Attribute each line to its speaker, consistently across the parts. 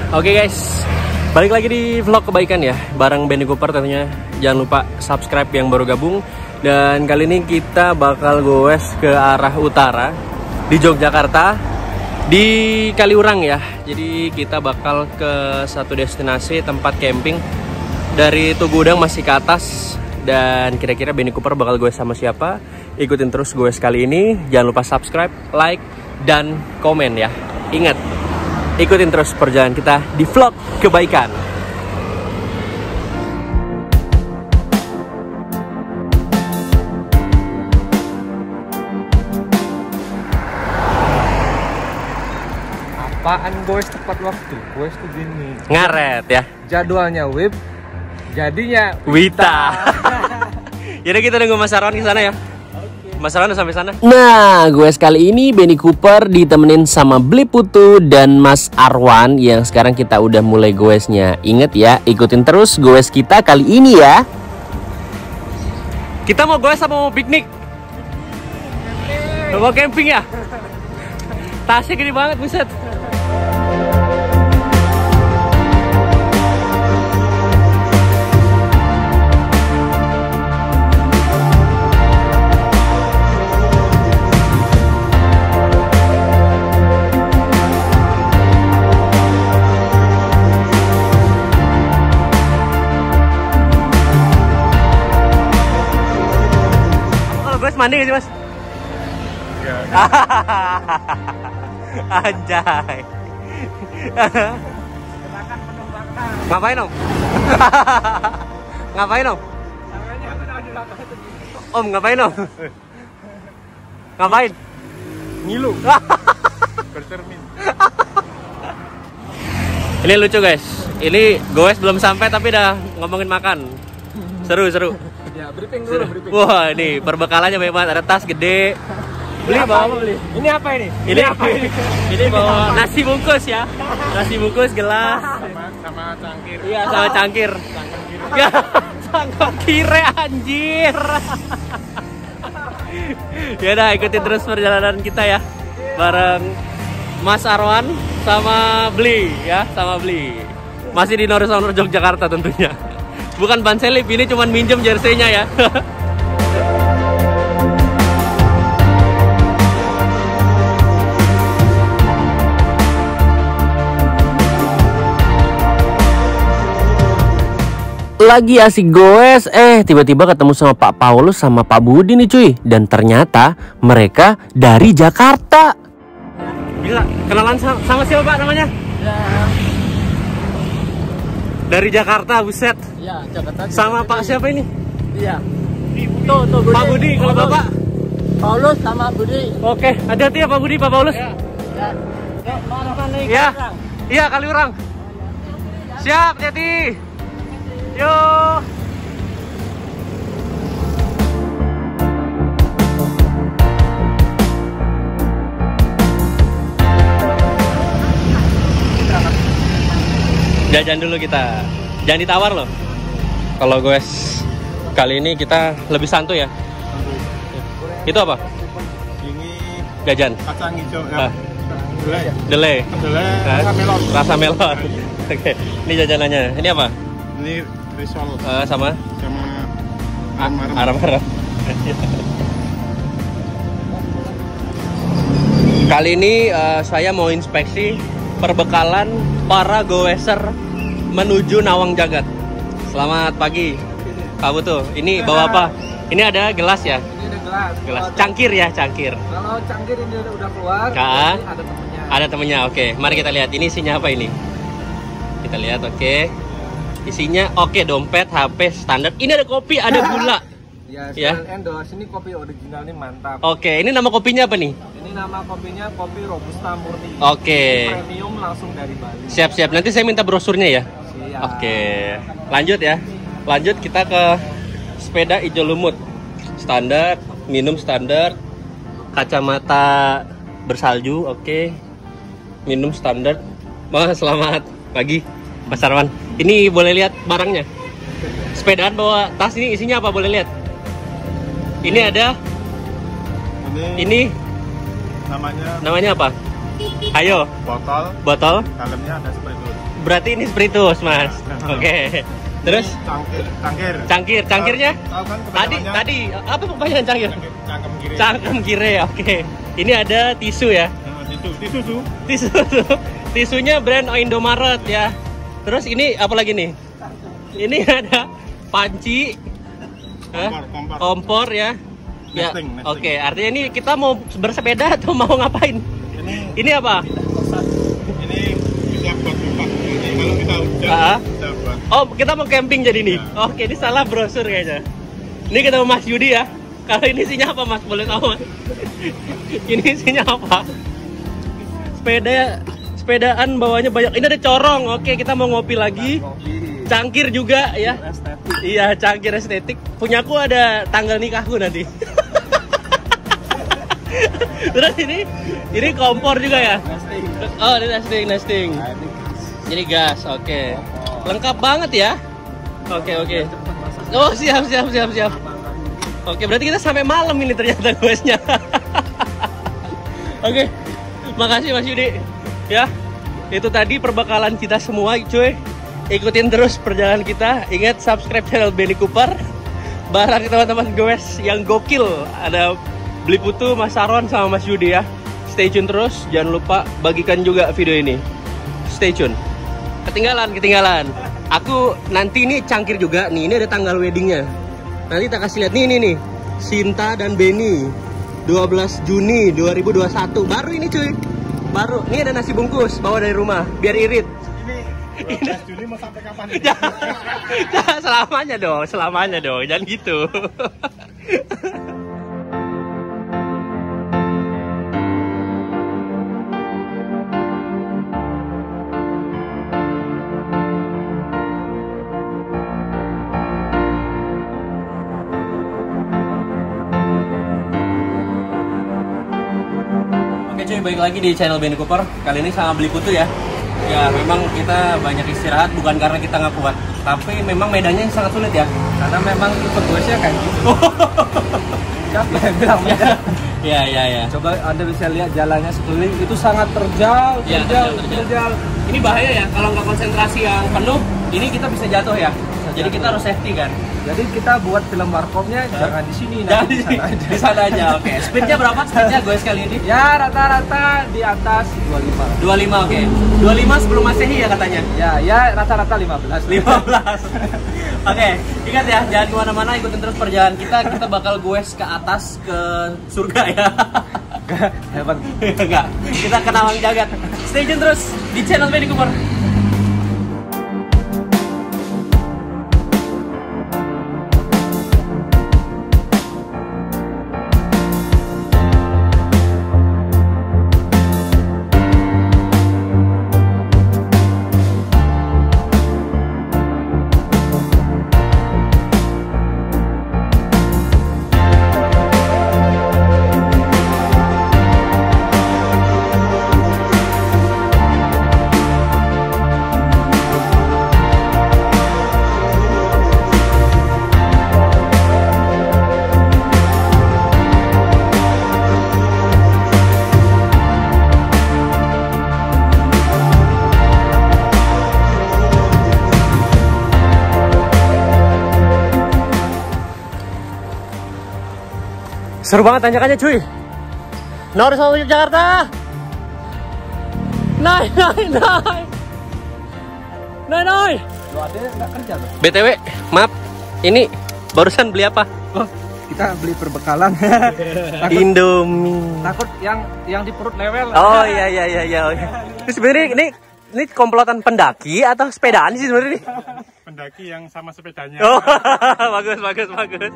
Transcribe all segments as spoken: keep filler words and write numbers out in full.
Speaker 1: Oke guys, balik lagi di vlog kebaikan ya, bareng Benny Cooper tentunya. Jangan lupa subscribe yang baru gabung. Dan kali ini kita bakal goes ke arah utara di Yogyakarta, di Kaliurang ya. Jadi kita bakal ke satu destinasi tempat camping. Dari Tugu Udang masih ke atas. Dan kira-kira Benny Cooper bakal goes sama siapa? Ikutin terus goes kali ini. Jangan lupa subscribe, like, dan komen ya. Ingat, ikutin terus perjalanan kita di vlog kebaikan.
Speaker 2: Apaan goes tepat waktu? Goes tuh gini.
Speaker 1: Ngaret ya.
Speaker 2: Jadwalnya Wib, jadinya
Speaker 1: Wita. Jadi kita nunggu Mas Arwan di sana ya. Mas Arwan udah sampai sana.
Speaker 3: Nah, gue sekali ini Benny Cooper ditemenin sama Bli Putu dan Mas Arwan yang sekarang kita udah mulai goesnya. Ingat ya, ikutin terus goes kita kali ini ya.
Speaker 1: Kita mau goes apa mau piknik? Mau camping ya? Tasnya gede banget, buset. Mandi gak sih mas?
Speaker 2: Ya.
Speaker 1: Anjay. Ngapain om? Ngapain om? Om ngapain om? Ngapain?
Speaker 2: Ngilu. Bercermin.
Speaker 1: Ini lucu guys. Ini goes belum sampai tapi udah ngomongin makan. Seru seru.
Speaker 2: Ya, briefing dulu, briefing.
Speaker 1: Wah, ini perbekalannya banyak banget. Ada tas gede. Beli bawa apa beli?
Speaker 2: Ini apa ini?
Speaker 1: Ini apa ini? Ini bawa nasi bungkus ya. Nasi bungkus gelas.
Speaker 2: Sama, sama cangkir.
Speaker 1: Iya, sama cangkir.
Speaker 2: Cangkir kiri.
Speaker 1: Ya, cangkir kire anjir. Ya udah, ikutin terus perjalanan kita ya. Bareng Mas Arwan sama Bli ya, sama Bli. Masih di North Yogyakarta tentunya. Bukan ban selip, ini cuma minjem jersey-nya ya.
Speaker 3: Lagi asik goes, eh tiba-tiba ketemu sama Pak Paulus sama Pak Budi nih cuy. Dan ternyata mereka dari Jakarta.
Speaker 1: Gila, kenalan sama, sama siapa Pak namanya?
Speaker 2: Ya.
Speaker 1: Dari Jakarta, buset.
Speaker 2: Ya, Jakarta.
Speaker 1: Sama Pak siapa ini?
Speaker 2: Iya. Tuh, tuh,
Speaker 1: Pak Budi, kalau Bapak?
Speaker 2: Paulus sama Budi.
Speaker 1: Oke, hati-hati ya Pak Budi, Pak Paulus.
Speaker 2: Ya. Ya. Ya, mana nih?
Speaker 1: Iya, iya Kaliurang. Siap, hati-hati. Yuk. Jajan dulu kita. Jangan ditawar loh. Kalau goes kali ini kita lebih santuy ya. Itu apa?
Speaker 4: Ini
Speaker 1: Jajan.
Speaker 4: kacang hijau
Speaker 1: Ah.
Speaker 4: ya. Delay.
Speaker 1: Delay.
Speaker 4: Delay
Speaker 1: Hah?
Speaker 4: rasa melon.
Speaker 1: Rasa melon. Oke. Ini jajanannya. Ini apa?
Speaker 4: Ini risol
Speaker 1: Eh, sama
Speaker 4: sama arem-arem.
Speaker 1: arem-arem. Kali ini eh, saya mau inspeksi perbekalan para goeser menuju Nawang Jagat. Selamat pagi, Pak Butuh. Ini bawa apa? Ini ada gelas ya?
Speaker 2: Ini ada gelas.
Speaker 1: Gelas.
Speaker 2: Kalau
Speaker 1: Cangkir ya, cangkir.
Speaker 2: Kalau cangkir ini udah, udah keluar,
Speaker 1: Kak.
Speaker 2: berarti ada temennya.
Speaker 1: Ada temennya, oke. Mari kita lihat. Ini isinya apa ini? Kita lihat, oke. Isinya, oke, dompet, H P, standar. Ini ada kopi, ada gula.
Speaker 2: Ya,
Speaker 1: Ya.
Speaker 2: sekalian endorse. Ini kopi original nih mantap.
Speaker 1: Oke, ini nama kopinya apa nih?
Speaker 2: Ini nama kopinya kopi Robusta Murni.
Speaker 1: Oke.
Speaker 2: Ini premium langsung dari Bali.
Speaker 1: Siap-siap. Nanti saya minta brosurnya ya.
Speaker 2: Siap.
Speaker 1: Oke, lanjut ya. Lanjut kita ke sepeda hijau lumut. Standar, minum standar. Kacamata bersalju, oke. Minum standar. Mas, selamat pagi, Mas Arwan. Ini boleh lihat barangnya. Sepedaan bawa tas ini isinya apa boleh lihat? Ini ada.
Speaker 4: Ini,
Speaker 1: Ini
Speaker 4: namanya
Speaker 1: namanya apa? Ayo.
Speaker 4: botol.
Speaker 1: Botol.
Speaker 4: Dalamnya ada spray dulu.
Speaker 1: berarti ini spiritus, Mas. Oke. Terus
Speaker 4: Cangkir, cangkir.
Speaker 1: cangkir, cangkirnya?
Speaker 4: Tahu kan
Speaker 1: Tadi
Speaker 4: kepanjangannya?
Speaker 1: tadi apa kepanjangan cangkir?
Speaker 4: Cangkir, cangkem kiri.
Speaker 1: Cangkem kiri, oke. Ini ada tisu ya.
Speaker 4: Nah, tisu, tisu tuh.
Speaker 1: Tisu tisunya brand Indomaret ya. Terus ini apa lagi nih? Ini ada panci, Hah?
Speaker 4: Kompor, kompor.
Speaker 1: kompor ya. Ya,
Speaker 4: Nesting, nesting.
Speaker 1: oke. Artinya ini kita mau bersepeda atau mau ngapain?
Speaker 4: Ini
Speaker 1: Ini apa?
Speaker 4: ini bisa buat pipa. Ini kalau kita hujan
Speaker 1: Ah.
Speaker 4: bisa buat.
Speaker 1: Oh, kita mau camping jadi nih.
Speaker 4: Ya.
Speaker 1: Oke, ini salah brosur kayaknya. Ini kita Mas Yudi ya. Kalau ini isinya apa, Mas? Boleh tahu, Mas? Ini isinya apa? Sepeda, sepedaan bawahnya banyak. Ini ada corong. Oke, kita mau ngopi lagi.
Speaker 2: Kopi.
Speaker 1: Cangkir juga ya.
Speaker 2: Estetik.
Speaker 1: Iya, cangkir estetik. Punyaku ada tanggal nikahku nanti. Terus ini, ini kompor juga ya.
Speaker 2: Nesting.
Speaker 1: Oh, ini nesting, nesting.
Speaker 2: Nah, ini
Speaker 1: Jadi gas, oke.
Speaker 2: kompor.
Speaker 1: Lengkap banget ya. Oke, oke.
Speaker 2: Cepet masak.
Speaker 1: Oh, siap, siap, siap, siap. Oke, berarti kita sampai malam ini ternyata questnya. Oke, makasih Mas Yudi. Ya, itu tadi perbekalan kita semua, cuy. Ikutin terus perjalanan kita. Ingat subscribe channel Benny Cooper. Barang teman-teman goes yang gokil. Ada Beli Putu, Mas Arwan sama Mas Yudi ya. Stay tune terus. Jangan lupa bagikan juga video ini. Stay tune. Ketinggalan, ketinggalan. Aku nanti ini cangkir juga nih. Ini ada tanggal weddingnya. Nanti kita kasih lihat nih, ini nih. Sinta dan Benny. dua belas Juni dua ribu dua puluh satu. Baru ini cuy. Baru. Ini ada nasi bungkus bawa dari rumah biar irit.
Speaker 4: Ini dua belas Juni mau sampai kapan?
Speaker 1: Jangan, jangan selamanya dong, selamanya dong. Jangan gitu. Oke cuy, balik lagi di channel Benny Cooper. Kali ini sama Beli Putu ya. Ya memang kita banyak istirahat bukan karena kita nggak kuat, tapi memang medannya sangat sulit ya.
Speaker 2: Karena memang tipe goesnya kayak gitu. Siapa yang bilang medan?
Speaker 1: Ya ya ya.
Speaker 2: Coba Anda bisa lihat jalannya sekeliling itu sangat terjal,
Speaker 1: Ya,
Speaker 2: terjal,
Speaker 1: terjal, terjal.
Speaker 2: terjal.
Speaker 1: Ini bahaya ya kalau nggak konsentrasi yang penuh, ini kita bisa jatuh ya. Jadi
Speaker 2: jatuh.
Speaker 1: kita harus safety kan.
Speaker 2: Jadi kita buat film warkopnya jangan di sini,
Speaker 1: Jangan
Speaker 2: nanti
Speaker 1: di,
Speaker 2: di sana aja.
Speaker 1: di sana aja. Oke. Speednya berapa? Speednya gue sekali ini?
Speaker 2: Ya rata-rata di atas dua puluh lima.
Speaker 1: dua puluh lima oke. dua puluh lima sebelum Masehi ya katanya.
Speaker 2: Ya, ya rata-rata lima belas.
Speaker 1: lima belas. Oke, ingat ya, jangan kemana-mana, ikutin terus perjalanan kita. Kita bakal goes ke atas ke surga ya.
Speaker 2: Hebat.
Speaker 1: Enggak, kita ke Nawang Jagat. Stay tune terus di channel Benny Cooper. Seru banget tanjakannya cuy. Nori sama Yogyakarta. Naik, naik, naik. Naik, naik.
Speaker 2: Lo ada nggak kerja tuh?
Speaker 1: B T W, maaf. Ini barusan beli apa?
Speaker 2: Oh, kita beli perbekalan. takut,
Speaker 1: Indomie.
Speaker 2: takut yang yang di perut lewel.
Speaker 1: Oh iya iya iya iya. Ini sebenarnya ini ini komplotan pendaki atau sepedaan sih sebenarnya ini?
Speaker 4: Pendaki yang sama sepedanya.
Speaker 1: Oh, bagus bagus bagus.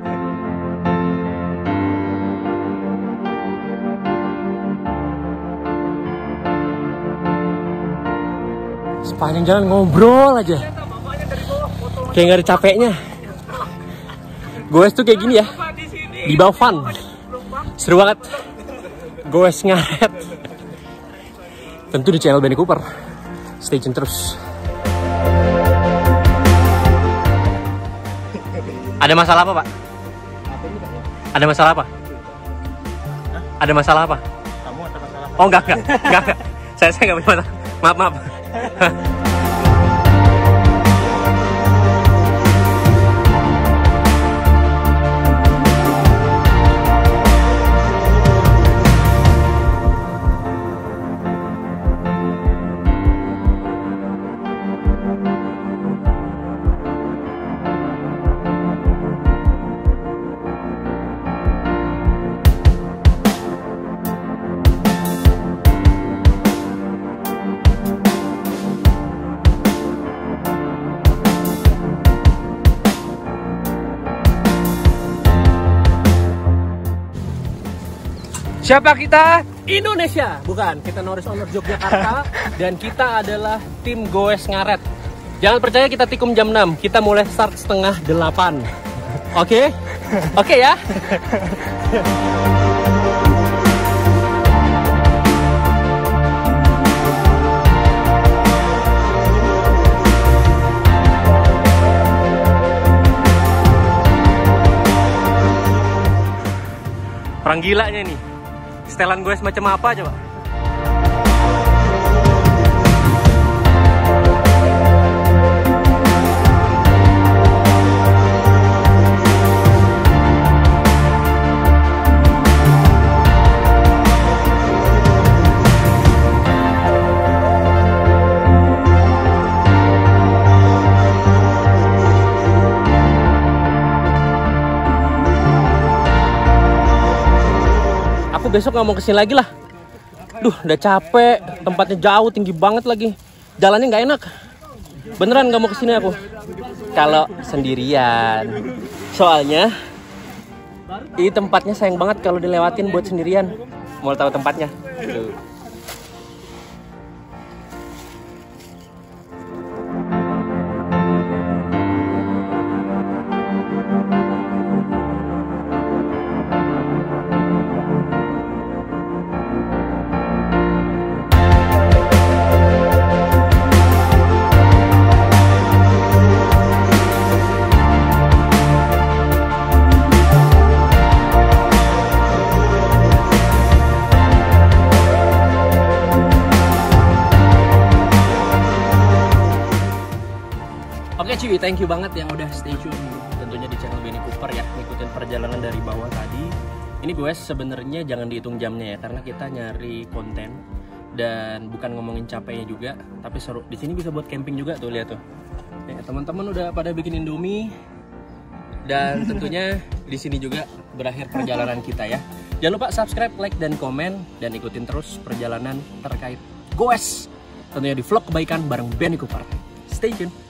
Speaker 1: Sepanjang jalan ngobrol aja. Kayak nggak ada capeknya. Goes tuh kayak gini ya. Di bawah fun. Seru banget. Goes ngaret. Tentu di channel Benny Cooper. Stay tune terus. Ada masalah apa, Pak? Ada masalah apa? Ada masalah apa?
Speaker 4: Kamu ada masalah?
Speaker 1: Oh enggak enggak enggak. enggak. Saya saya enggak punya masalah. Maaf maaf.
Speaker 2: Siapa kita?
Speaker 1: Indonesia, bukan, kita Norris Honor Yogyakarta. Dan kita adalah tim Goes Ngaret. Jangan percaya kita tikum jam enam, kita mulai start setengah delapan. Oke? Oke ya? Perang gilanya nih. Setelan gue semacam apa coba? Besok nggak mau kesini lagi lah. Duh, udah capek. Tempatnya jauh, tinggi banget lagi. Jalannya nggak enak. Beneran nggak mau kesini aku. Kalau sendirian. Soalnya ini tempatnya sayang banget kalau dilewatin buat sendirian. Mau tahu tempatnya? Tuh. Oke cuy, thank you banget yang udah stay tune tentunya di channel Benny Cooper ya, ngikutin perjalanan dari bawah tadi. Ini gue sebenarnya jangan dihitung jamnya ya, karena kita nyari konten dan bukan ngomongin capeknya juga, tapi seru. Di sini bisa buat camping juga tuh, lihat tuh. Ya, teman-teman udah pada bikin Indomie dan tentunya di sini juga berakhir perjalanan kita ya. Jangan lupa subscribe, like dan komen dan ikutin terus perjalanan terkait goes tentunya di vlog kebaikan bareng Benny Cooper. Stay tune.